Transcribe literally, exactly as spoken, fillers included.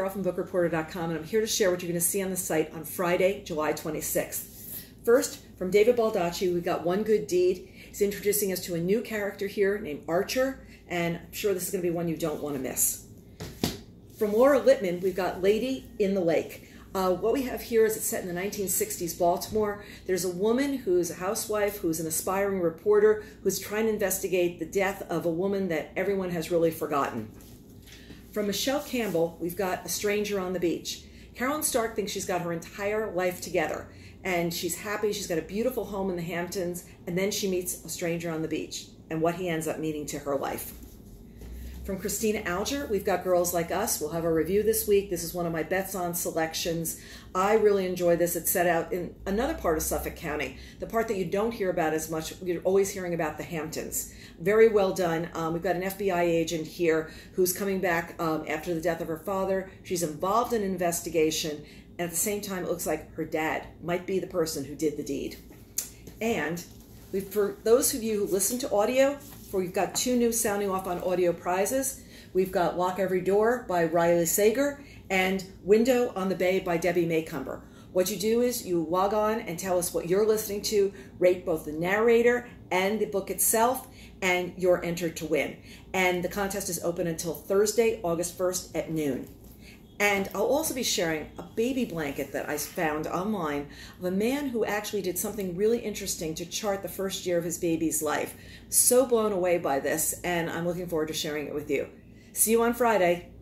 Carol from book reporter dot com, and I'm here to share what you're going to see on the site on Friday, July twenty-sixth. First, from David Baldacci, we've got One Good Deed. He's introducing us to a new character here named Alger, and I'm sure this is going to be one you don't want to miss. From Laura Lippman, we've got Lady in the Lake. Uh, what we have here is it's set in the nineteen sixties Baltimore. There's a woman who's a housewife, who's an aspiring reporter, who's trying to investigate the death of a woman that everyone has really forgotten. From Michele Campbell, we've got A Stranger on the Beach. Carolyn Stark thinks she's got her entire life together, and she's happy, she's got a beautiful home in the Hamptons, and then she meets a stranger on the beach, and what he ends up meaning to her life. From Cristina, Alger, we've got Girls Like Us. We'll have a review this week. This is one of my bets on selections. I really enjoy this. It's set out in another part of Suffolk County, the part that you don't hear about as much. You're always hearing about the Hamptons. Very well done. Um, we've got an F B I agent here who's coming back um, after the death of her father. She's involved in an investigation, and at the same time, it looks like her dad might be the person who did the deed. And we've, for those of you who listen to audio, we've got two new sounding off on audio prizes. We've got Lock Every Door by Riley Sager and Window on the Bay by Debbie Macomber. What you do is you log on and tell us what you're listening to, rate both the narrator and the book itself, and you're entered to win. And the contest is open until Thursday, August first at noon. And I'll also be sharing a baby blanket that I found online of a man who actually did something really interesting to chart the first year of his baby's life. So blown away by this, and I'm looking forward to sharing it with you. See you on Friday.